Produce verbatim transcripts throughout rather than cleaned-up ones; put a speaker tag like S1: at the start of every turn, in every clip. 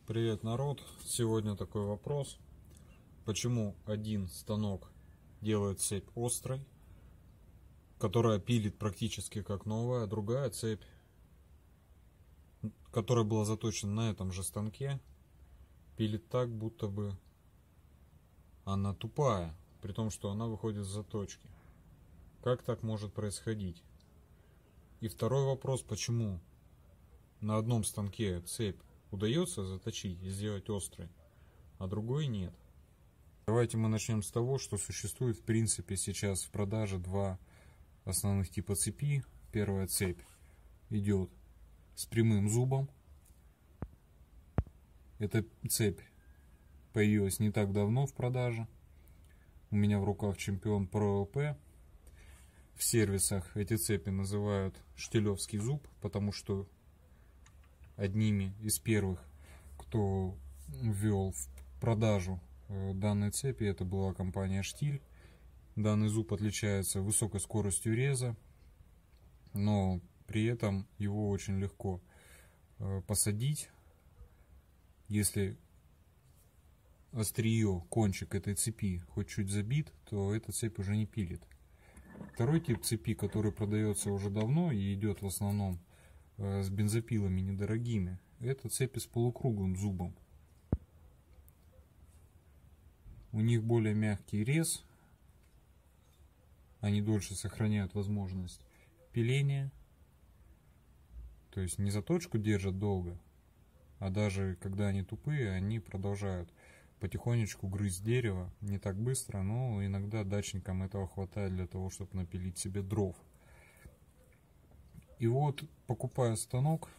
S1: Привет, народ! Сегодня такой вопрос. Почему один станок делает цепь острой, которая пилит практически как новая, а другая цепь, которая была заточена на этом же станке, пилит так, будто бы она тупая, при том, что она выходит с заточки. Как так может происходить? И второй вопрос, почему на одном станке цепь удается заточить и сделать острой, а другой нет. Давайте мы начнем с того, что существует в принципе сейчас в продаже два основных типа цепи. Первая цепь идет с прямым зубом. Эта цепь появилась не так давно в продаже. У меня в руках Чемпион Pro эл пи. В сервисах эти цепи называют штилевский зуб, потому что одними из первых, кто ввел в продажу данной цепи, это была компания Штиль. Данный зуб отличается высокой скоростью реза, но при этом его очень легко посадить. Если острие, кончик этой цепи хоть чуть забит, то эта цепь уже не пилит. Второй тип цепи, который продается уже давно и идет в основном с бензопилами недорогими, это цепи с полукруглым зубом. У них более мягкий рез, они дольше сохраняют возможность пиления, то есть не заточку держат долго, а даже когда они тупые, они продолжают потихонечку грызть дерево, не так быстро, но иногда дачникам этого хватает для того, чтобы напилить себе дров. И вот, покупая станок,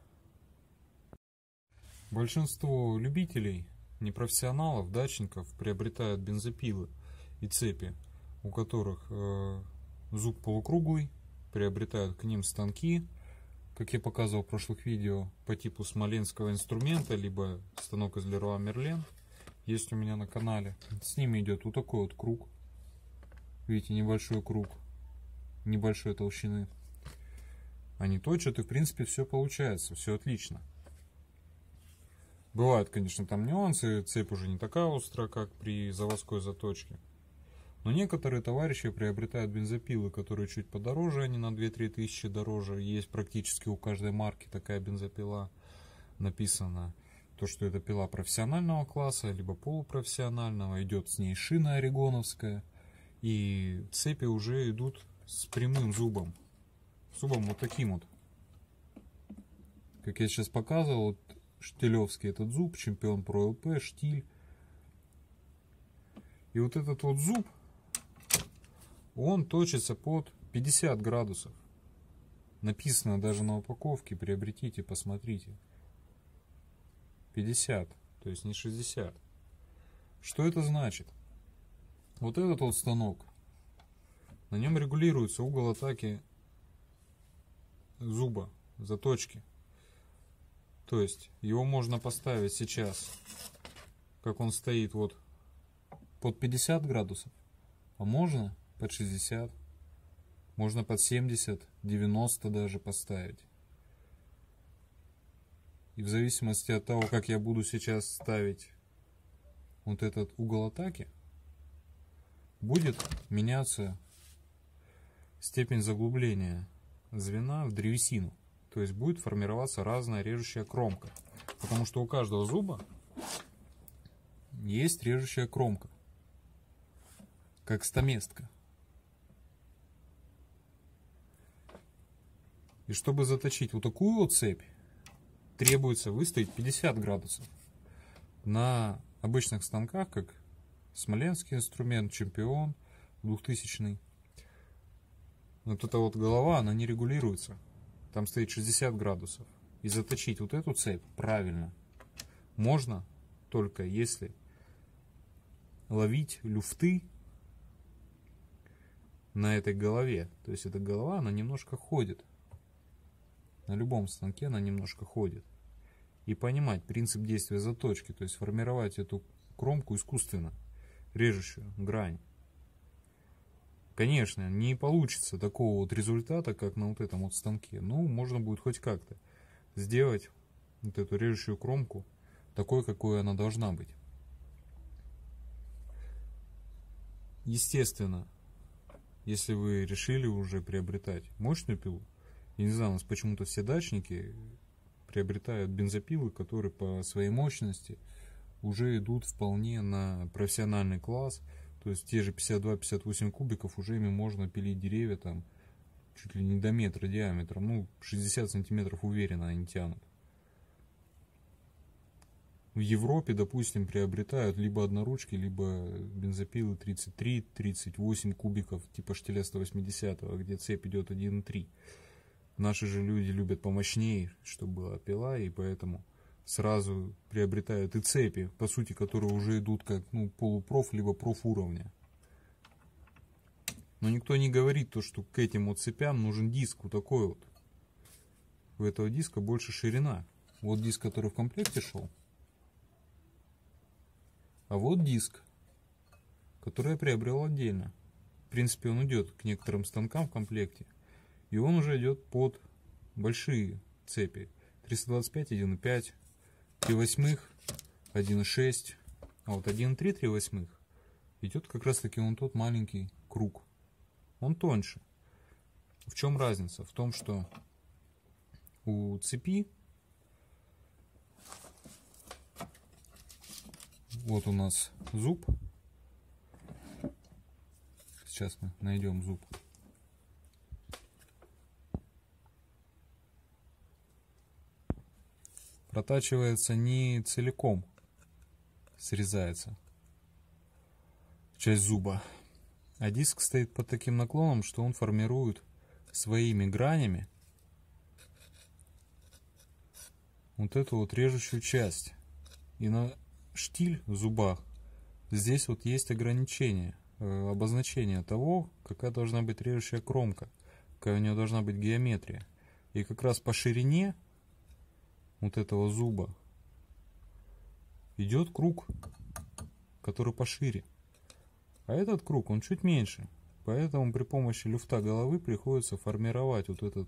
S1: большинство любителей, непрофессионалов, дачников приобретают бензопилы и цепи, у которых э, зуб полукруглый, приобретают к ним станки, как я показывал в прошлых видео, по типу смоленского инструмента, либо станок из Леруа Мерлен, есть у меня на канале. С ними идет вот такой вот круг, видите, небольшой круг, небольшой толщины. Они точат, и в принципе все получается, все отлично. Бывают, конечно, там нюансы, цепь уже не такая острая, как при заводской заточке. Но некоторые товарищи приобретают бензопилы, которые чуть подороже, они на две-три тысячи дороже. Есть практически у каждой марки такая бензопила. Написано, то, что это пила профессионального класса, либо полупрофессионального. Идет с ней шина орегоновская. И цепи уже идут с прямым зубом. Зубом вот таким вот. Как я сейчас показывал, вот штилевский этот зуб, Чемпион Pro эл пи, Штиль. И вот этот вот зуб, он точится под пятьдесят градусов. Написано даже на упаковке, приобретите, посмотрите. пятьдесят, то есть не шестьдесят. Что это значит? Вот этот вот станок, на нем регулируется угол атаки зуба, заточки. То есть его можно поставить сейчас, как он стоит, вот под пятьдесят градусов, а можно под шестьдесят, можно под семьдесят, девяносто даже поставить. И в зависимости от того, как я буду сейчас ставить вот этот угол атаки, будет меняться степень заглубления звена в древесину. То есть будет формироваться разная режущая кромка. Потому что у каждого зуба есть режущая кромка, как стаместка. И чтобы заточить вот такую вот цепь, требуется выставить пятьдесят градусов. На обычных станках, как смоленский инструмент, Чемпион двухтысячный, вот эта вот голова, она не регулируется. Там стоит шестьдесят градусов. И заточить вот эту цепь правильно можно только если ловить люфты на этой голове. То есть эта голова, она немножко ходит. На любом станке она немножко ходит. И понимать принцип действия заточки. То есть формировать эту кромку искусственно, режущую грань. Конечно, не получится такого вот результата, как на вот этом вот станке. Но можно будет хоть как-то сделать вот эту режущую кромку такой, какой она должна быть. Естественно, если вы решили уже приобретать мощную пилу, я не знаю, у нас почему-то все дачники приобретают бензопилы, которые по своей мощности уже идут вполне на профессиональный класс. То есть те же пятьдесят два — пятьдесят восемь кубиков, уже ими можно пилить деревья там чуть ли не до метра диаметром. Ну, шестьдесят сантиметров уверенно они тянут. В Европе, допустим, приобретают либо одноручки, либо бензопилы тридцать три — тридцать восемь кубиков, типа штиля сто восемьдесят, где цепь идет один и три. Наши же люди любят помощнее, чтобы была пила, и поэтому сразу приобретают и цепи, по сути, которые уже идут как ну, полупроф, либо проф уровня. Но никто не говорит то, что к этим вот цепям нужен диск вот такой вот. У этого диска больше ширина. Вот диск, который в комплекте шел. А вот диск, который я приобрел отдельно. В принципе, он идет к некоторым станкам в комплекте. И он уже идет под большие цепи. триста двадцать пять — один и пять, три восьмых, один и шесть. А вот один и три — три восьмых идет как раз таки он тот маленький круг. Он тоньше. В чем разница? В том, что у цепи вот у нас зуб. Сейчас мы найдем зуб. Протачивается не целиком, срезается часть зуба, а диск стоит под таким наклоном, что он формирует своими гранями вот эту вот режущую часть. И на штиль в зубах здесь вот есть ограничение, э, обозначение того, какая должна быть режущая кромка, какая у нее должна быть геометрия. И как раз по ширине вот этого зуба идет круг, который пошире. А этот круг, он чуть меньше. Поэтому при помощи люфта головы приходится формировать вот, этот,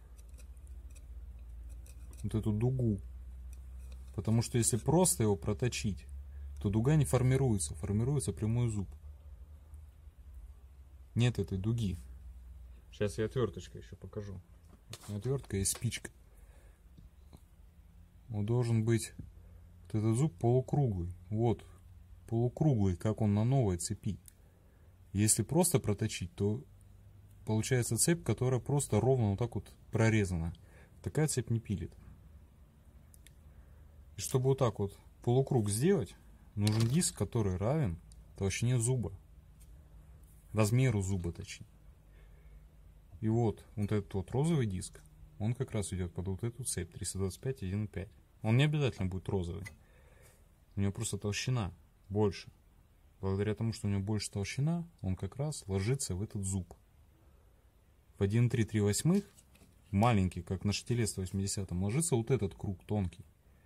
S1: вот эту дугу. Потому что если просто его проточить, то дуга не формируется. Формируется прямой зуб. Нет этой дуги. Сейчас я отверточкой еще покажу. Отвертка и спичка. Он должен быть вот этот зуб полукруглый. Вот, полукруглый, как он на новой цепи. Если просто проточить, то получается цепь, которая просто ровно вот так вот прорезана. Такая цепь не пилит. И чтобы вот так вот полукруг сделать, нужен диск, который равен толщине зуба. Размеру зуба, точнее. И вот, вот этот вот розовый диск, он как раз идет под вот эту цепь триста двадцать пять — один и пять. Он не обязательно будет розовый. У него просто толщина больше. Благодаря тому, что у него больше толщина, он как раз ложится в этот зуб. В один и три — три восьмых, маленький, как на штиле сто восемьдесят, ложится вот этот круг тонкий.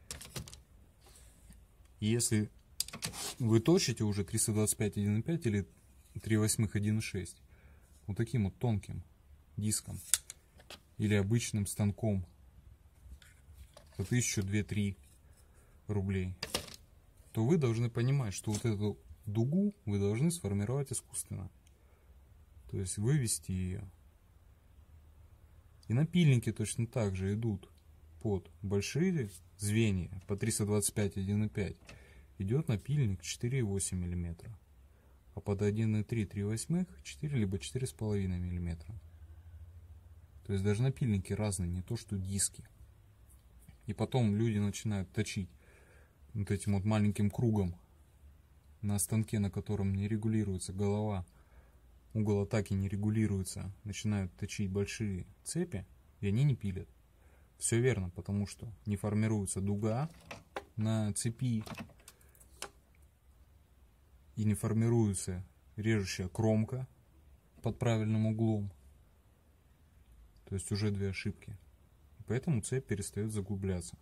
S1: И если вы точите уже триста двадцать пять — один и пять или три восьмых — один и шесть вот таким вот тонким диском или обычным станком за тысячу, две, три рублей, то вы должны понимать, что вот эту дугу вы должны сформировать искусственно. То есть вывести ее. И напильники точно так же идут под большие звенья по триста двадцать пять — один и пять. Идет напильник четыре и восемь миллиметра. А под один и три — три восьмых четыре либо четыре с половиной миллиметра. То есть даже напильники разные, не то что диски. И потом люди начинают точить вот этим вот маленьким кругом на станке, на котором не регулируется голова, угол атаки не регулируется, начинают точить большие цепи, и они не пилят. Все верно, потому что не формируется дуга на цепи и не формируется режущая кромка под правильным углом. То есть уже две ошибки. Поэтому цепь перестает заглубляться.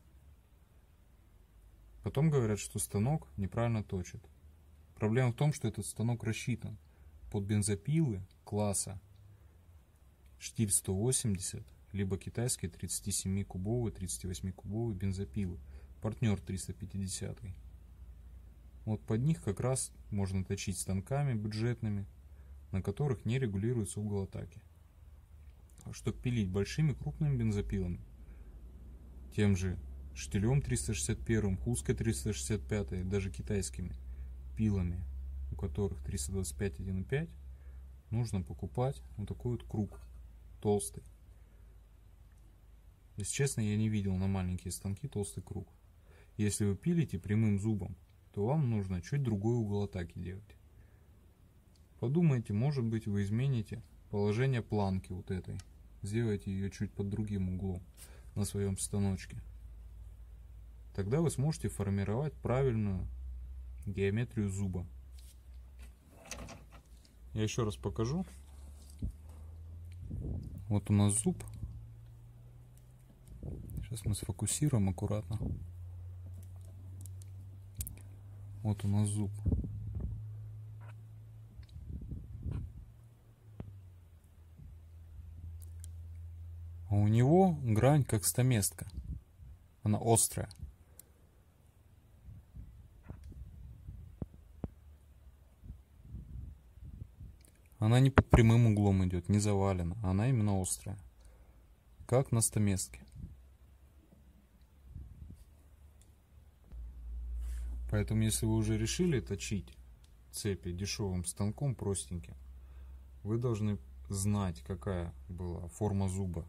S1: Потом говорят, что станок неправильно точит. Проблема в том, что этот станок рассчитан под бензопилы класса штиль сто восемьдесят, либо китайские тридцатисемикубовые, тридцативосьмикубовые бензопилы. партнер триста пятьдесят. Вот под них как раз можно точить станками бюджетными, на которых не регулируется угол атаки. Чтобы пилить большими крупными бензопилами, тем же штилем триста шестьдесят один, Хуской триста шестьдесят пять, даже китайскими пилами, у которых триста двадцать пять один и пять, нужно покупать вот такой вот круг толстый. Если честно, я не видел на маленькие станки толстый круг. Если вы пилите прямым зубом, то вам нужно чуть другой угол атаки делать. Подумайте, может быть, вы измените положение планки вот этой. Сделайте ее чуть под другим углом на своем станочке. Тогда вы сможете формировать правильную геометрию зуба. Я еще раз покажу. Вот у нас зуб. Сейчас мы сфокусируем аккуратно. Вот у нас зуб. А у него грань как стаместка. Она острая. Она не под прямым углом идет, не завалена. Она именно острая. Как на стаместке. Поэтому, если вы уже решили точить цепи дешевым станком, простеньким, вы должны знать, какая была форма зуба.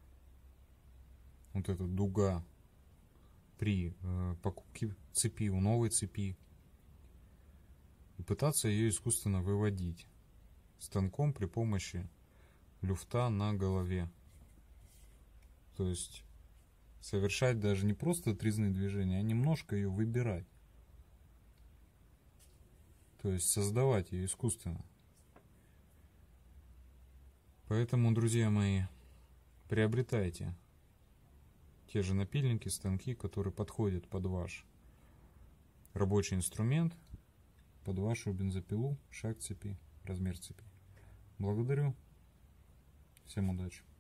S1: Вот эта дуга при э, покупке цепи у новой цепи. И пытаться ее искусственно выводить станком при помощи люфта на голове. То есть совершать даже не просто отрезные движения, а немножко ее выбирать. То есть создавать ее искусственно. Поэтому, друзья мои, приобретайте те же напильники, станки, которые подходят под ваш рабочий инструмент, под вашу бензопилу, шаг цепи, размер цепи. Благодарю. Всем удачи.